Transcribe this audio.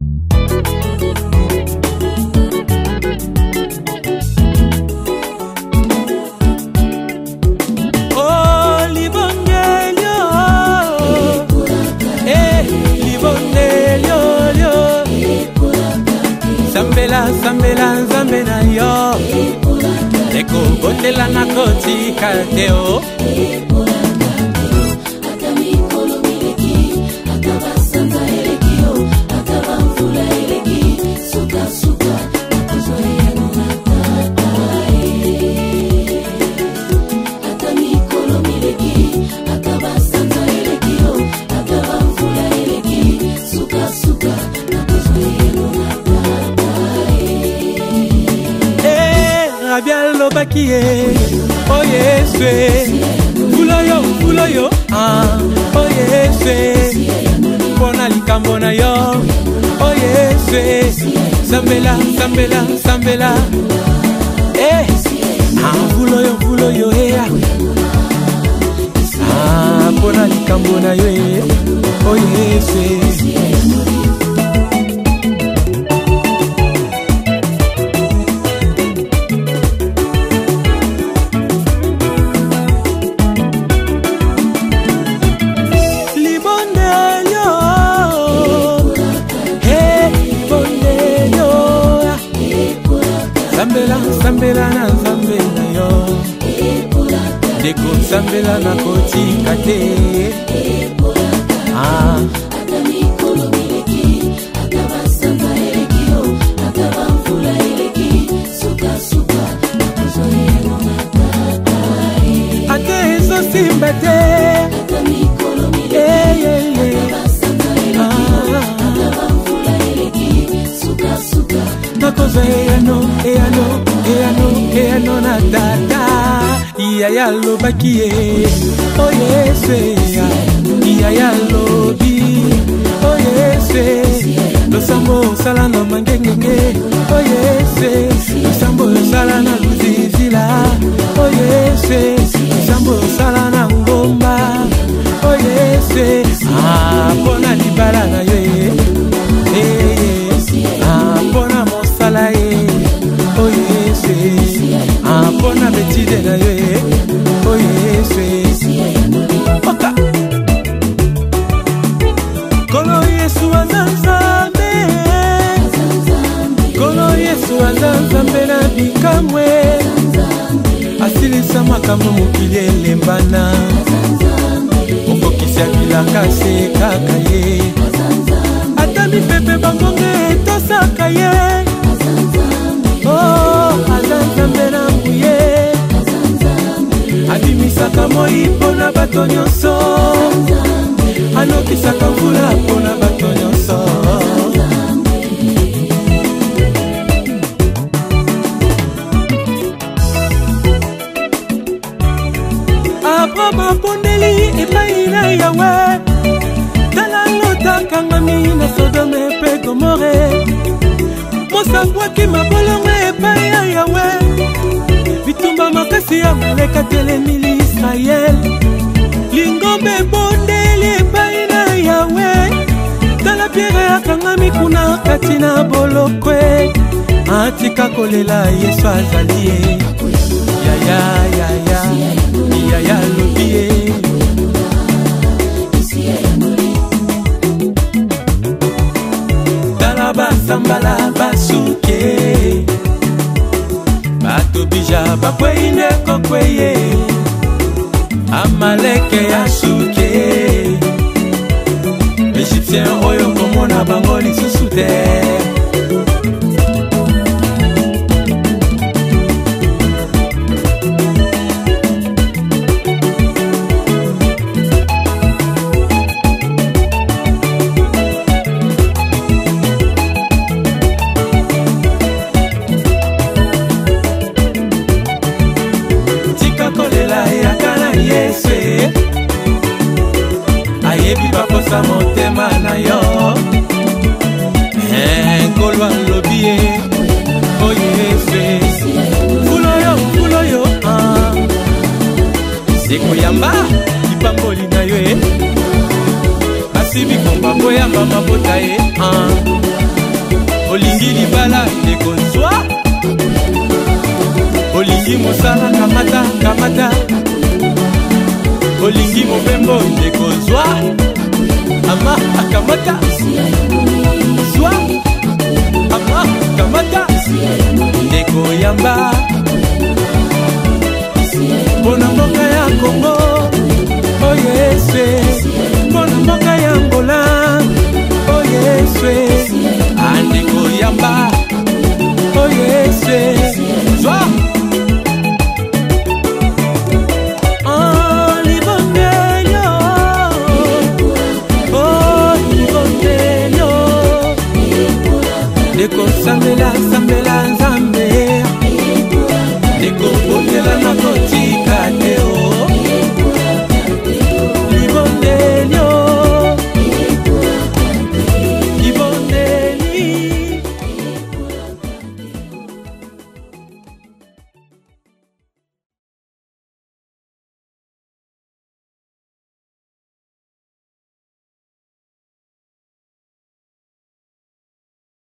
Sambela zambena yo Eko botela na koti kateo Akamikolo miliki Akabasanta elekio Akabamfula eleki Suka suka Nakuzoea nunatae Akamikolo miliki Akabasanta elekio Akabamfula eleki Suka suka Nakuzoea nunatae Rabial lo bakie, oh yes, fulo yo, oh yes, bona likambona yo, oh yes, sambela, fulo yo, bona likambona yo, oh yes. Sambela na zambela yo Deko sambela na koti kate Akamikolo miliki Akabasanta elekio Akabamfula eleki Suka suka Nakuzoea nunatae Ate eso simbate Akamikolo miliki Akabasanta elekio Akabamfula eleki Suka suka Nakuzoea no na dada Iya ya lo bakie Oh yes Iya ya lo bi Oh yes Lo sambo sala na mangengenge Oh yes Lo sambo sala na luzizila Oh yes Lo sambo sala na ngomba Oh yes Pona libala na yo Pona mosala Oh yes, pona betide na yo. Oh yes, oka. Kolo Yesu azanzambe, Kolo Yesu azanzambe na bikamwe. Asilisa makambo mokili elembana. Okokisa bilaka se kaka ye. Ata mipepe bangonge tosaka ye. Oh, azanzambe na mbuye Adimisaka moi pona bato nyonso Anokisaka mvula pona bato nyonso Abraham pondeli epai na Yawe Tala lotaka ngami na Sodome pe Gomore Mosangwaki mabolongo epai ya Yawe Bitumba makasi ya maleka telemili Israel Lingombe bondeli epai na Yawe Tala pierre akangami kuna kati na bolokwe Atika kolela Yesu azalie Ya lobie Tala basambala basuke Bato bija bakweine kokweye Amaleke ya suke Egyptien oyo komona bango lisusu te Bakosa motema na yo Kolwa lobie Oh yes Fulo yo Seko yamba Kipamboli na yo Basibi komba boyamba mabota olingi libala ndeko zwa, olingi mosala kamata kamata, olingi mobembo ndeko zwa, ama akamata zwa, ama akamata ndeko yamba.